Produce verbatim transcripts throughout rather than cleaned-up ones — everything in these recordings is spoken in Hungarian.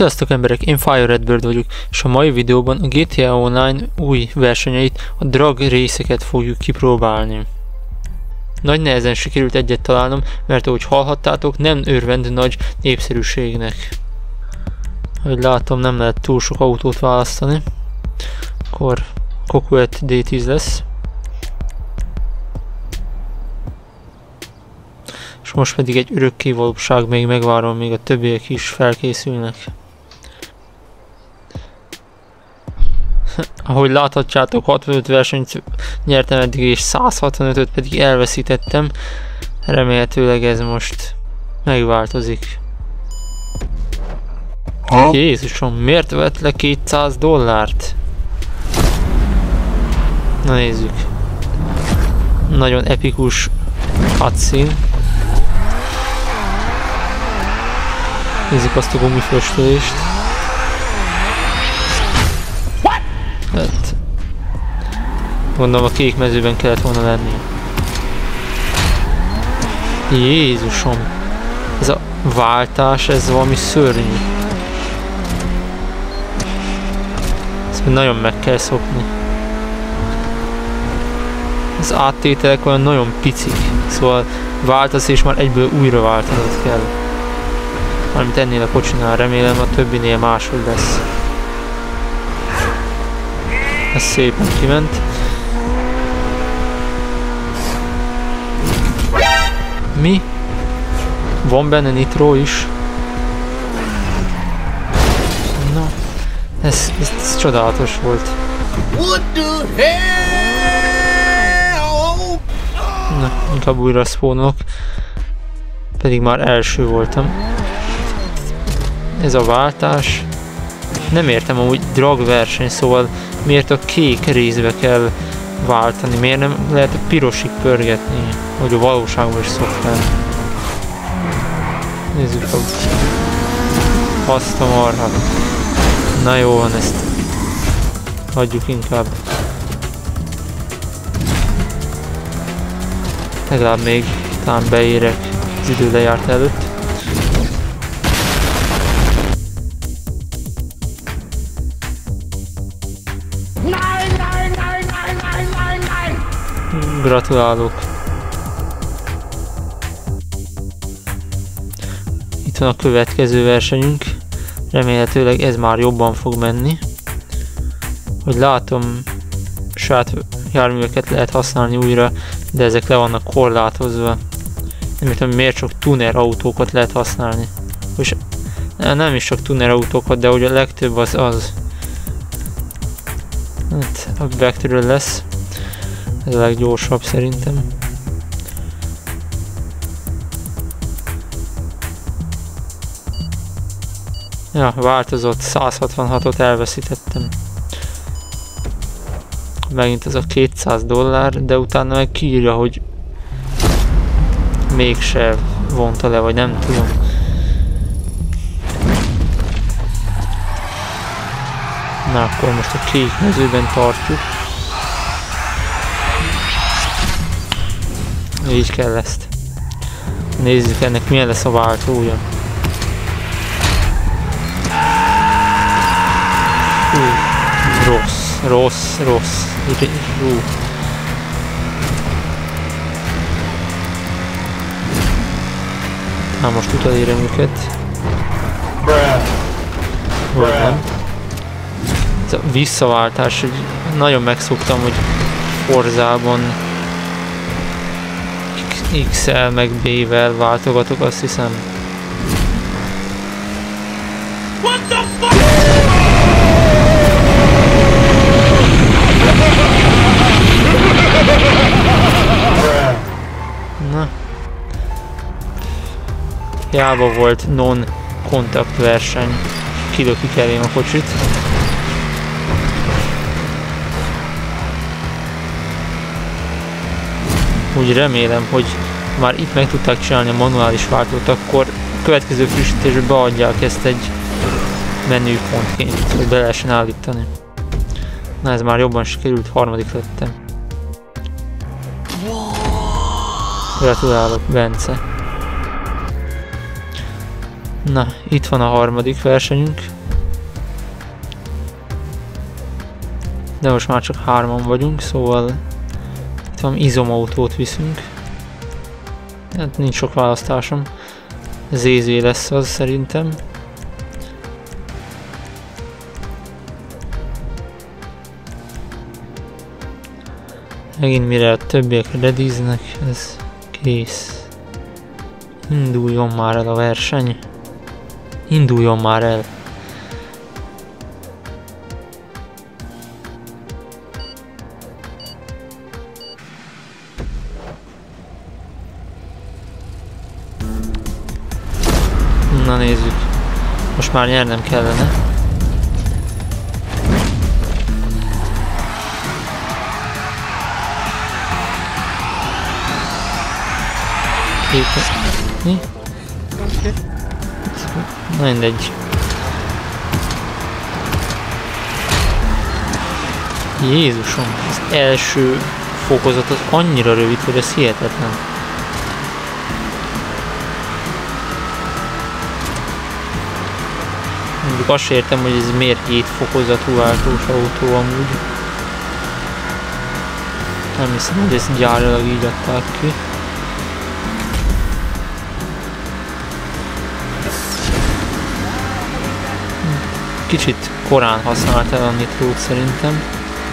Sziasztok emberek, én FireRedBird vagyok, és a mai videóban a gé té á Online új versenyeit, a drag részeket fogjuk kipróbálni. Nagy nehezen sikerült egyet találnom, mert ahogy hallhattátok, nem örvend nagy népszerűségnek. Ahogy látom, nem lehet túl sok autót választani. Akkor Coquette dé tíz lesz. És most pedig egy örökké valóság, még megvárom, még a többiek is felkészülnek. Ahogy láthatjátok, hatvanöt versenyt nyertem eddig, és száz hatvanötöt pedig elveszítettem. Remélhetőleg ez most megváltozik. Ha? Jézusom, miért vett le kétszáz dollárt? Na nézzük. Nagyon epikus cutscene. Nézzük azt a gumiföstölést. Hát, gondolom a kék mezőben kellett volna lenni. Jézusom! Ez a váltás, ez valami szörnyű. Ezt nagyon meg kell szokni. Az áttételek olyan nagyon picik. Szóval váltasz és már egyből újra váltanod kell. Valamint ennél a kocsinál, remélem a többinél máshogy lesz. Ez szépen kiment. Mi? Van benne nitro is? Na, ez, ez, ez csodálatos volt. Na, inkább újra spawnolok. Pedig már első voltam. Ez a váltás. Nem értem amúgy drag verseny, szóval miért a kék részbe kell váltani? Miért nem lehet a pirosig pörgetni, hogy a valóságban is szoktam? Nézzük a... Azt a marha. Na jó van, ezt hagyjuk inkább. Legalább még talán beérek az idő lejárt előtt. Gratulálok! Itt van a következő versenyünk. Remélhetőleg ez már jobban fog menni. Hogy látom, saját járműveket lehet használni újra, de ezek le vannak korlátozva. Nem értem, miért csak tuner autókat lehet használni. És nem is csak tuner autókat, de hogy a legtöbb az az. Hát, a Vectorről lesz. Ez a leggyorsabb szerintem. Ja, változott, száz hatvanhatot elveszítettem. Megint ez a kétszáz dollár, de utána meg kiírja, hogy mégse vonta le, vagy nem tudom. Na, akkor most a kék mezőben tartjuk. Így kell ezt. Nézzük ennek milyen lesz a váltója. Hú, rossz, rossz, rossz. Hú. Na most utolérem őket. Vagy nem. Ez a visszaváltás, hogy nagyon megszoktam, hogy Forzában X-el meg B-vel váltogatok, azt hiszem. What the fuck? Na. Hiába volt non-kontakt verseny. Kilökik elém a kocsit. Úgy remélem, hogy már itt meg tudták csinálni a manuális váltót, akkor a következő frissítésbe beadják ezt egy menüpontként, hogy be lehessen állítani. Na, ez már jobban sikerült, harmadik lettem. Gratulálok, Bence. Na, itt van a harmadik versenyünk. De most már csak hárman vagyunk, szóval itt van izomautót viszünk. Hát nincs sok választásom. zé zé lesz az szerintem. Megint mire a többiek rediznek, ez kész. Induljon már el a verseny. Induljon már el. Na nézzük. Most már nyernem kellene. Mi? Na mindegy. Jézusom, az első fokozat az annyira rövid, hogy ez hihetetlen. Mondjuk azt értem, hogy ez miért hét fokozatú váltós autó amúgy. Nem hiszem, hogy ezt gyárilag így adták ki. Kicsit korán használt el a nitrót szerintem.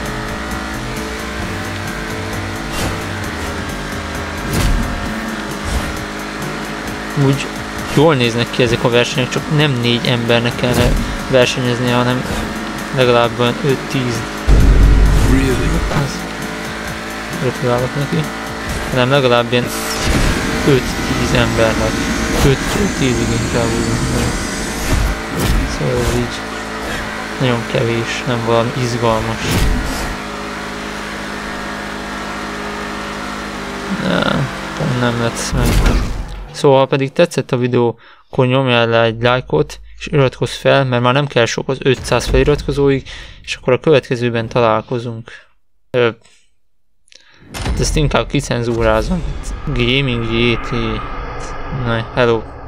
Úgy jól néznek ki ezek a versenyek, csak nem négy embernek kellene versenyezni, hanem legalább olyan öt-tíz. Gratulálok neki. Hanem legalább ilyen öt-tíz embernek. öt-tízig inkább úgy. Szóval ez így nagyon kevés, nem valami izgalmas. Nem, nem lesz meg. Szóval, ha pedig tetszett a videó, akkor nyomjál le egy lájkot, és iratkozz fel, mert már nem kell sok az ötszáz feliratkozóig, és akkor a következőben találkozunk. Ö, ezt inkább kicenzúrázom. Gaming jé té. Na, hello!